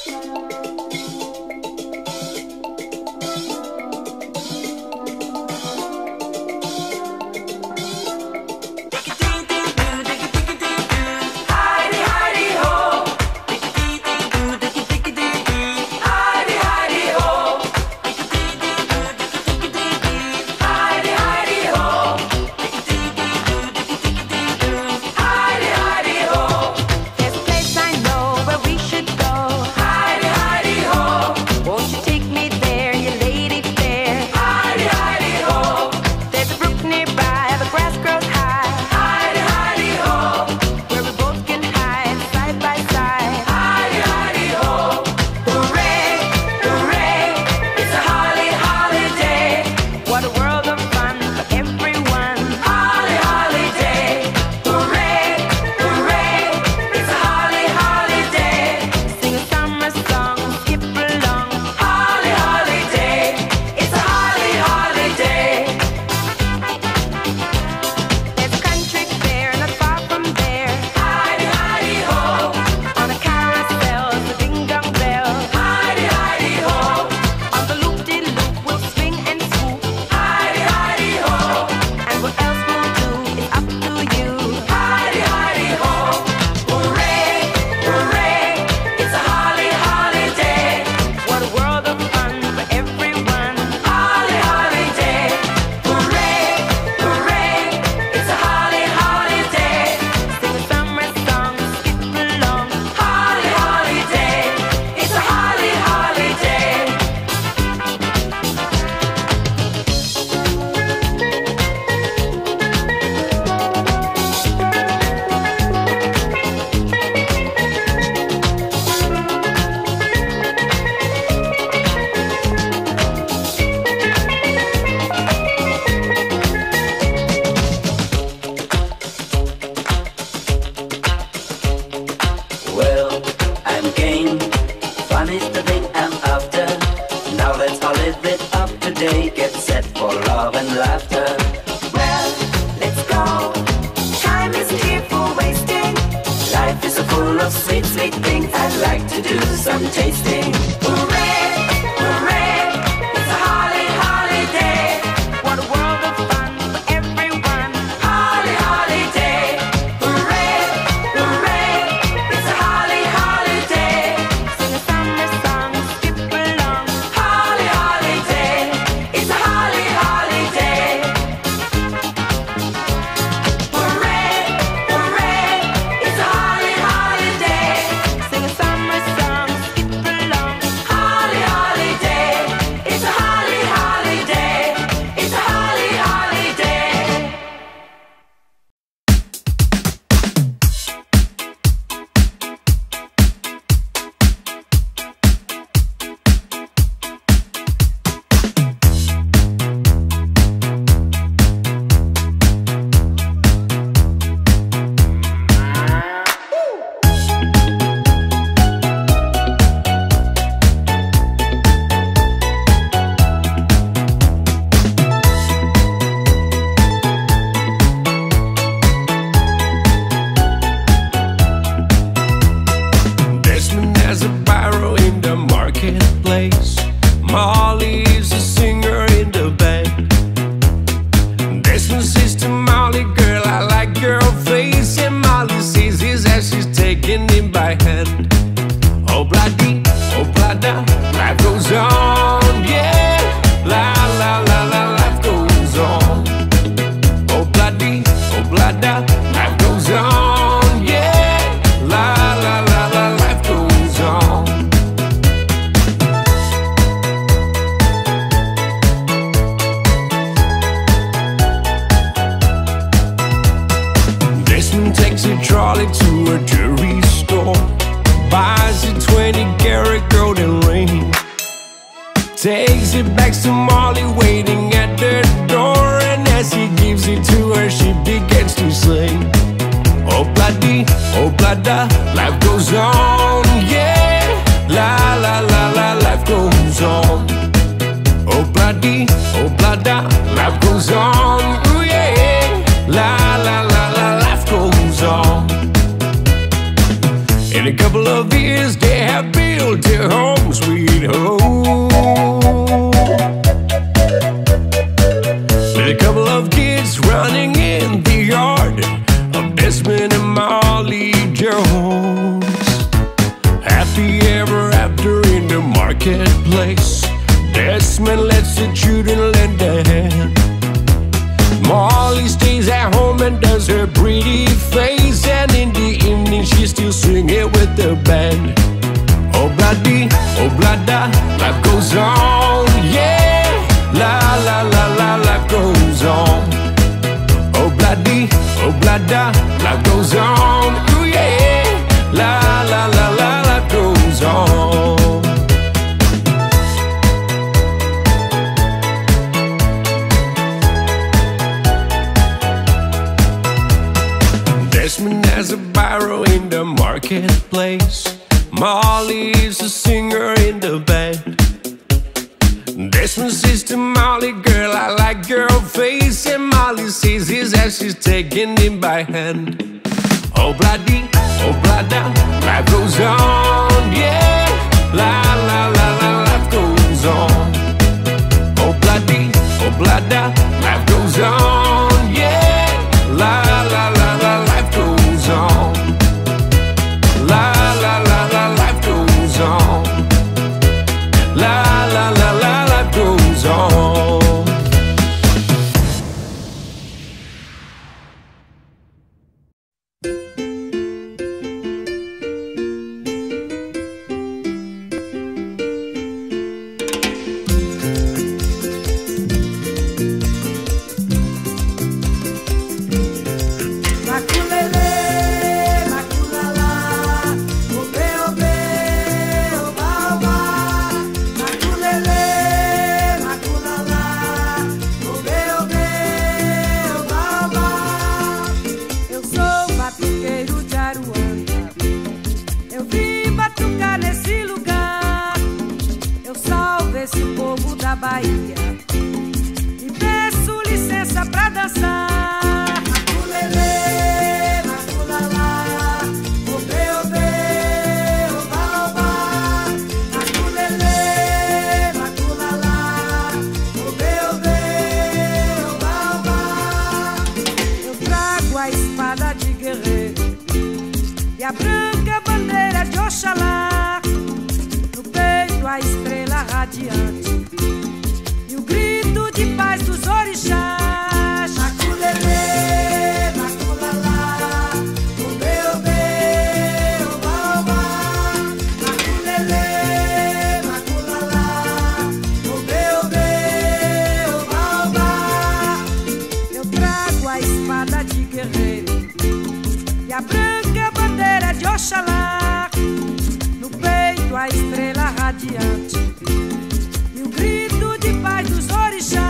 Takes it back to Molly waiting at the door, and as he gives it to her, she begins to sing. Oh bloody, life goes on, yeah. La la la la, life goes on. Oh bloody, life goes on, ooh yeah. La la la la, life goes on. In a couple of years, they have built a marketplace. Desmond lets the children lend a hand. Molly stays at home and does her pretty face, and in the evening she's still singing with the band. Oh bloody, oh blada, life goes on, yeah. La la la la, life goes on. Oh bloody, oh blada, life goes on, ooh yeah. La la la la, life goes on. Desmond has a barrow in the marketplace. Molly is a singer in the band. Desmond says to Molly, girl, I like your face. And Molly says his as she's taking him by hand. Oh bloody, oh blada, life goes on, yeah. La la la la, life goes on. Oh bloody, oh blada, life goes on, yeah. La la la la, life goes on. La la la la, life goes on. La la la la, life goes on. Bahia, e peço licença pra dançar. Maculelê, maculalá, obê, obê, oba, oba. Maculelê, maculalá, obê, obê, oba, oba. Eu trago a espada de guerreiro e a branca bandeira de Oxalá. No peito a estrela radiante e o grito de paz dos orixás. Maculelê, maculalá, obê, obê, oba, oba. Maculelê, maculalá, obê, obê, oba, oba. Eu trago a espada de guerreiro e a branca bandeira de Oxalá. No peito a estrela radiante e o grito de paz dos orixás.